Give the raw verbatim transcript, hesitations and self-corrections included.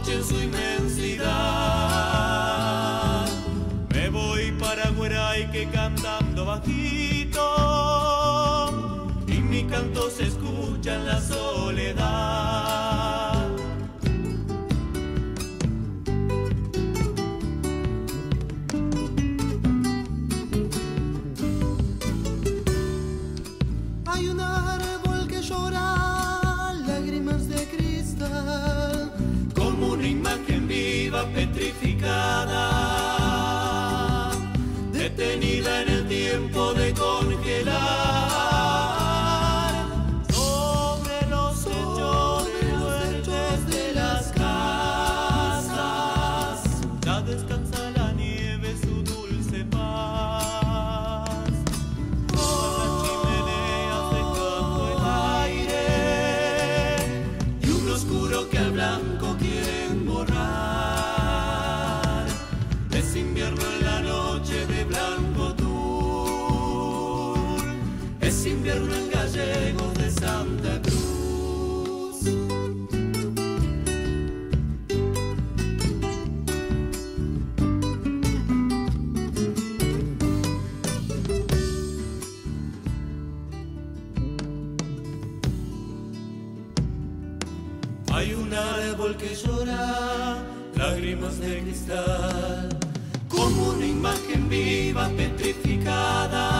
noche en su inmensidad. Me voy para Gueraique cantando bajito, y mi canto se escucha en la soledad. Hay un árbol que llora lágrimas de cristal, como una imagen viva petrificada, detenida en el tiempo de congelar, sobre los techos fuertes de las casas. Ya descansa la nieve su dulce paz, con las chimeneas dejando el aire y un oscuro que al blanco quieren borrar. Es invierno en la noche de Blanco Tour, es invierno en Gallegos de Santa Cruz. Hay un árbol que llora lágrimas de cristal, como una imagen viva petrificada,